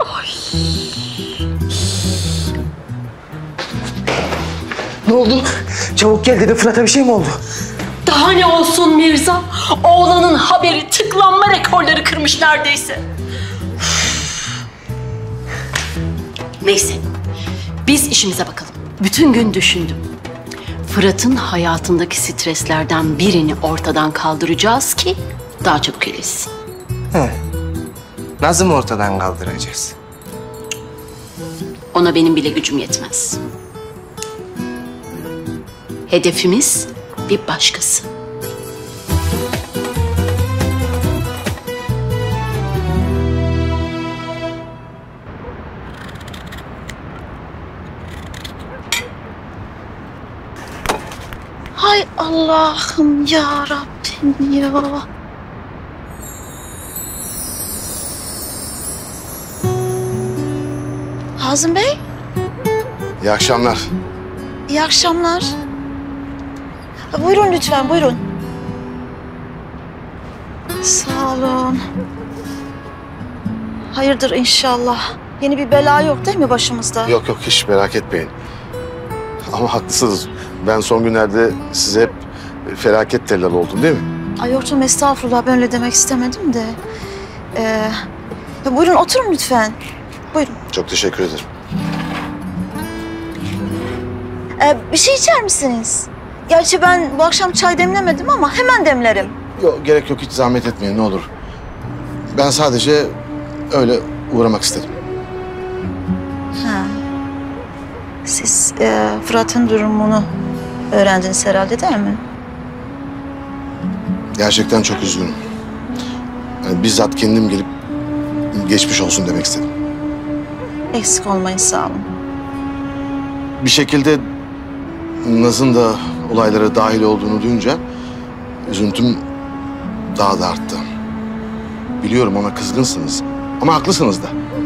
Ne oldu? Çabuk gel dedim. Fırat'a bir şey mi oldu? Daha ne olsun Mirza? Oğlanın haberi tıklanma rekorları kırmış neredeyse. Neyse, biz işimize bakalım. Bütün gün düşündüm. Fırat'ın hayatındaki streslerden birini ortadan kaldıracağız ki daha çabuk iyileşsin. Nasıl mı ortadan kaldıracağız? Ona benim bile gücüm yetmez. Hedefimiz bir başkası. Hay Allah'ım ya Rabbim ya. Hazım Bey, İyi akşamlar. İyi akşamlar. Buyurun lütfen, buyurun. Sağ olun. Hayırdır inşallah. Yeni bir bela yok değil mi başımızda? Yok hiç merak etmeyin. Ama haklısınız. Ben son günlerde size hep felaket tellal oldum değil mi? Ay Orçun estağfurullah, ben öyle demek istemedim de. Buyurun oturun lütfen. Buyurun. Çok teşekkür ederim. Bir şey içer misiniz? Gerçi ben bu akşam çay demlemedim ama hemen demlerim. Yok gerek yok, hiç zahmet etmeyin ne olur. Ben sadece öyle uğramak istedim. Ha. Siz Fırat'ın durumunu öğrendiniz herhalde değil mi? Gerçekten çok üzgünüm. Yani bizzat kendim gelip geçmiş olsun demek istedim. Eksik olmayın, sağ olun. Bir şekilde Naz'ın da olaylara dahil olduğunu duyunca üzüntüm daha da arttı. Biliyorum ona kızgınsınız ama haklısınız da.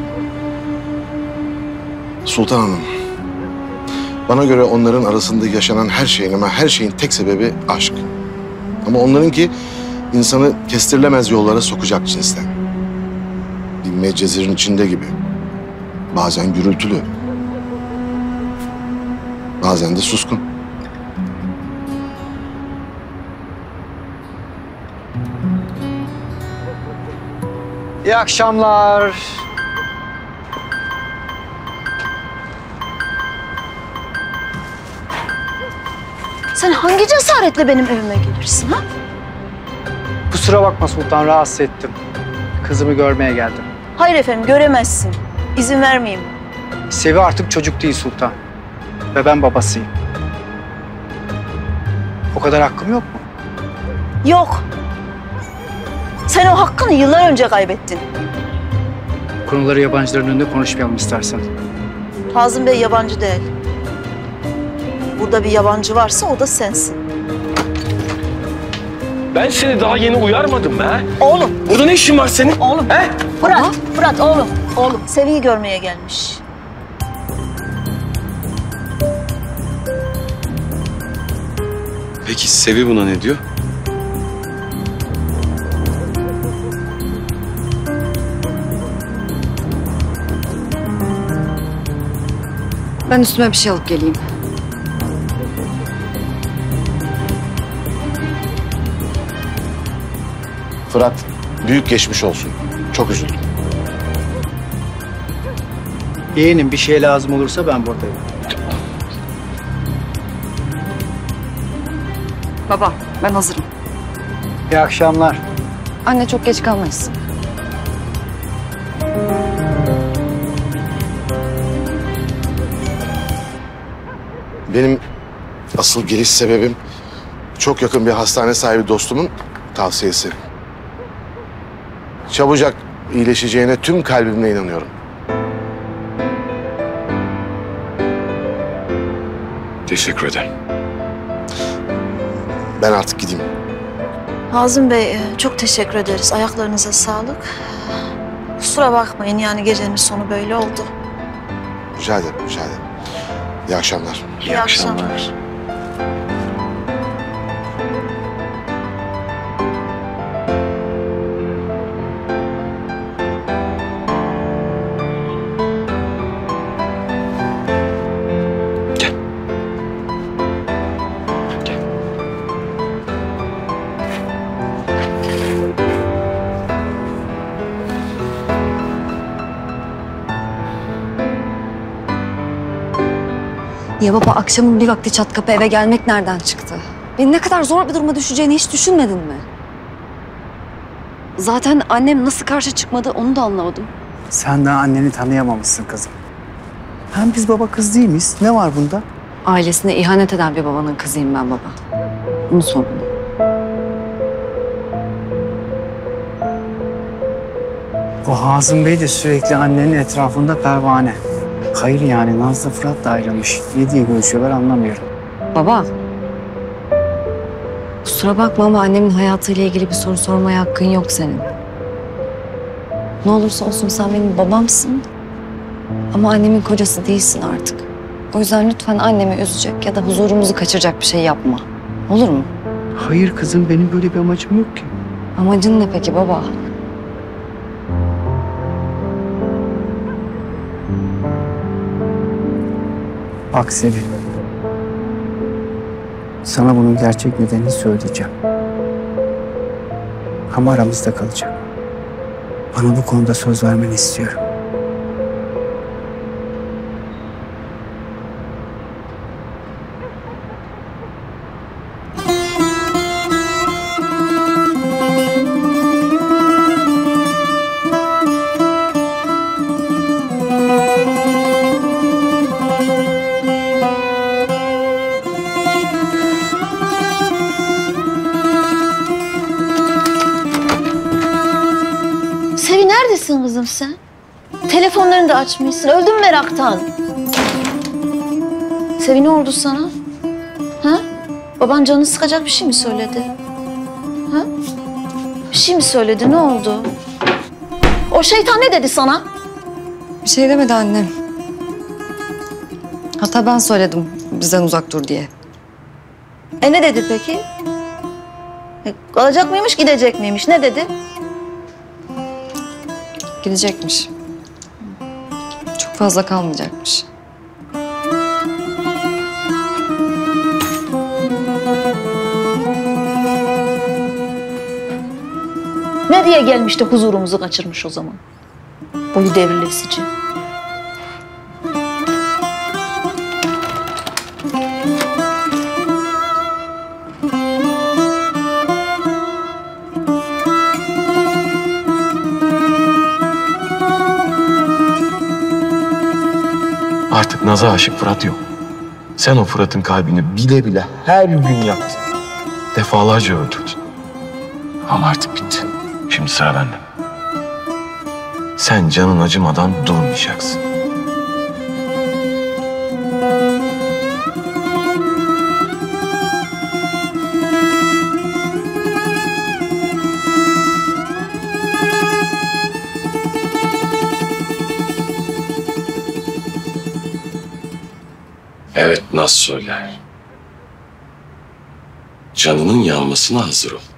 Sultan Hanım, bana göre onların arasında yaşanan her şeyin ama her şeyin tek sebebi aşk. Ama onlarınki insanı kestirilemez yollara sokacak cinsten. Bir medcezirin içinde gibi. Bazen gürültülü. Bazen de suskun. İyi akşamlar. Sen hangi cesaretle benim evime gelirsin ha? Kusura bakma Sultan, rahatsız ettim. Kızımı görmeye geldim. Hayır efendim, göremezsin. İzin vermeyeyim. Sevi artık çocuk değil Sultan. Ve ben babasıyım. O kadar hakkım yok mu? Yok. Sen o hakkını yıllar önce kaybettin. Konuları yabancıların önünde konuşmayalım istersen. Hazım Bey yabancı değil. Burada bir yabancı varsa o da sensin. Ben seni daha yeni uyarmadım be. Oğlum. Burada ne işin var senin? Oğlum. He? Fırat oğlum. Oğlum, Sevi'yi görmeye gelmiş. Peki Sevi buna ne diyor? Ben üstüme bir şey alıp geleyim. Fırat, büyük geçmiş olsun. Çok üzüldüm. Yeğenim, bir şey lazım olursa ben buradayım. Baba, ben hazırım. İyi akşamlar. Anne, çok geç kalmayız. Benim asıl geliş sebebim çok yakın bir hastane sahibi dostumun tavsiyesi. Çabucak iyileşeceğine tüm kalbimle inanıyorum. Teşekkür ederim. Ben artık gideyim. Hazım Bey, çok teşekkür ederiz. Ayaklarınıza sağlık. Kusura bakmayın, yani gecenin sonu böyle oldu. Rica ederim, rica ederim. İyi akşamlar. İyi akşamlar. Ya baba akşamın bir vakti çat kapı eve gelmek nereden çıktı? Beni ne kadar zor bir duruma düşeceğini hiç düşünmedin mi? Zaten annem nasıl karşı çıkmadı onu da anlamadım. Sen daha anneni tanıyamamışsın kızım. Hem biz baba kız değil miyiz? Ne var bunda? Ailesine ihanet eden bir babanın kızıyım ben baba. Bunu sorun. O Hazım Bey de sürekli annenin etrafında pervane. Hayır yani Nazlı Fırat da ayrılmış. Ne diye görüşüyorlar anlamıyorum. Baba. Kusura bakma ama annemin hayatıyla ilgili bir soru sormaya hakkın yok senin. Ne olursa olsun sen benim babamsın. Ama annemin kocası değilsin artık. O yüzden lütfen annemi üzecek ya da huzurumuzu kaçıracak bir şey yapma. Olur mu? Hayır kızım benim böyle bir amacım yok ki. Amacın ne peki baba? Bak Sevil. Sana bunun gerçek nedenini söyleyeceğim. Ama aramızda kalacak. Bana bu konuda söz vermeni istiyorum. Sevi neredesin kızım sen? Telefonlarını da açmışsın. Öldüm meraktan. Sevi ne oldu sana? Ha? Baban canını sıkacak bir şey mi söyledi? Ha? Bir şey mi söyledi? Ne oldu? O şeytan ne dedi sana? Bir şey demedi annem. Hatta ben söyledim bizden uzak dur diye. Ne dedi peki? Kalacak mıymış, gidecek miymiş? Ne dedi? Gidecekmiş. Çok fazla kalmayacakmış. Ne diye gelmiş de huzurumuzu kaçırmış o zaman? Boyu devrilesici. Artık Naz'a aşık Fırat yok. Sen o Fırat'ın kalbini bile bile her gün yaktın. Defalarca öldürdün. Ama artık bitti. Şimdi sıra bende. Sen canın acımadan durmayacaksın. Evet, Naz söyler. Canının yanmasına hazır ol.